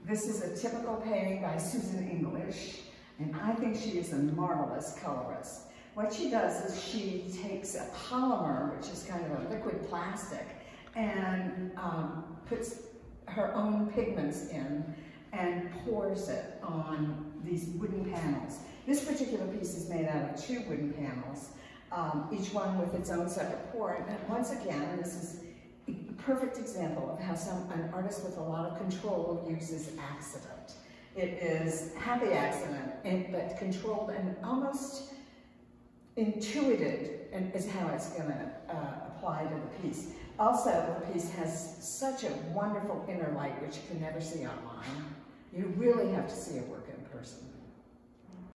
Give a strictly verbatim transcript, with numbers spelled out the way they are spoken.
This is a typical painting by Susan English, and I think she is a marvelous colorist. What she does is she takes a polymer, which is kind of a liquid plastic, and um, puts her own pigments in and pours it on these wooden panels. This particular piece is made out of two wooden panels, um, each one with its own separate pour. And once again, this is a perfect example of how some, an artist with a lot of control uses accident. It is happy accident, and, but controlled and almost intuited, and is how it's going to uh, apply to the piece. Also, the piece has such a wonderful inner light, which you can never see online. You really have to see it work in person.